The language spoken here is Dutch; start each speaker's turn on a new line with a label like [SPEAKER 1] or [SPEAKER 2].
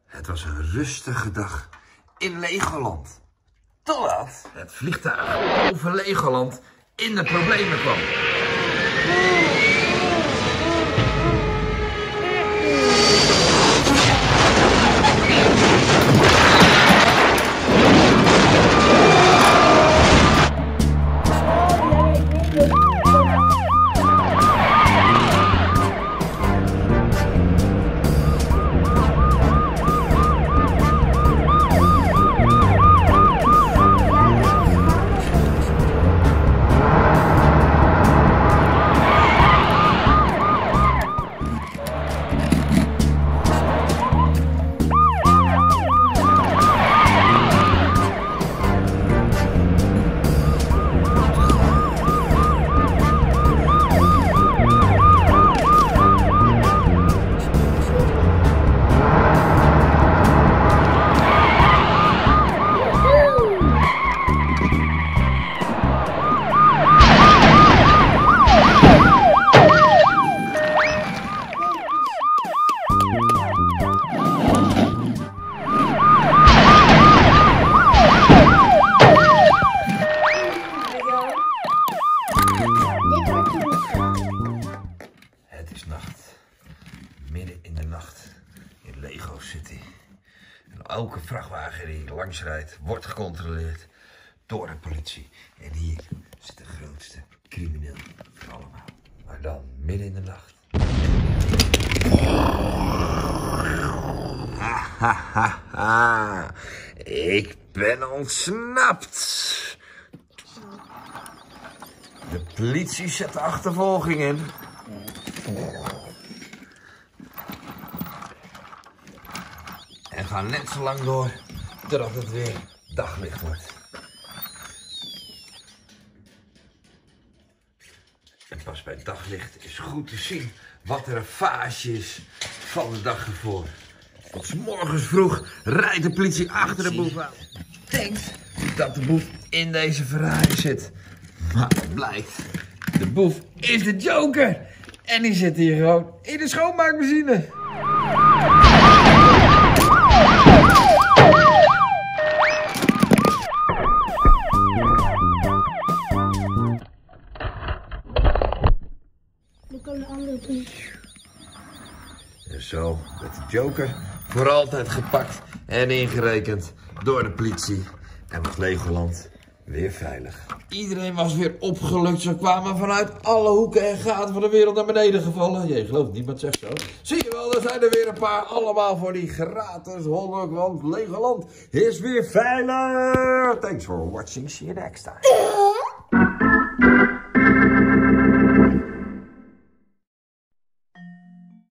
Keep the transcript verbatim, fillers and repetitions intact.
[SPEAKER 1] Het was een rustige dag in Legoland. Totdat het vliegtuig over Legoland in de problemen kwam. Het is nacht. Midden in de nacht in Lego City. En elke vrachtwagen die langs rijdt, wordt gecontroleerd door de politie. En hier zit de grootste crimineel van allemaal. Maar dan midden in de nacht. Ha, ha, ha, ha. Ik ben ontsnapt. De politie zet de achtervolging in. En gaan net zo lang door totdat het weer daglicht wordt. En pas bij daglicht is goed te zien wat de ravage is van de dag ervoor. Tot 's morgens vroeg rijdt de politie achter de boef aan. Denkt dat de boef in deze Ferrari zit. Maar het blijkt, de boef is de Joker. En die zit hier gewoon in de schoonmaakmachine. En zo werd de Joker voor altijd gepakt en ingerekend door de politie. En was Legoland weer veilig. Iedereen was weer opgelucht. Ze kwamen vanuit alle hoeken en gaten van de wereld naar beneden gevallen. Je gelooft niet, maar het zegt zo. Zie je wel, er zijn er weer een paar. Allemaal voor die gratis hologram. Legoland is weer veilig. Thanks for watching. See you next time.